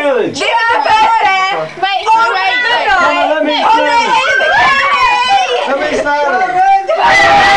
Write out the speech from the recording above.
challenge. Give her a birthday. Wait, Come on, let me challenge. Let me start it.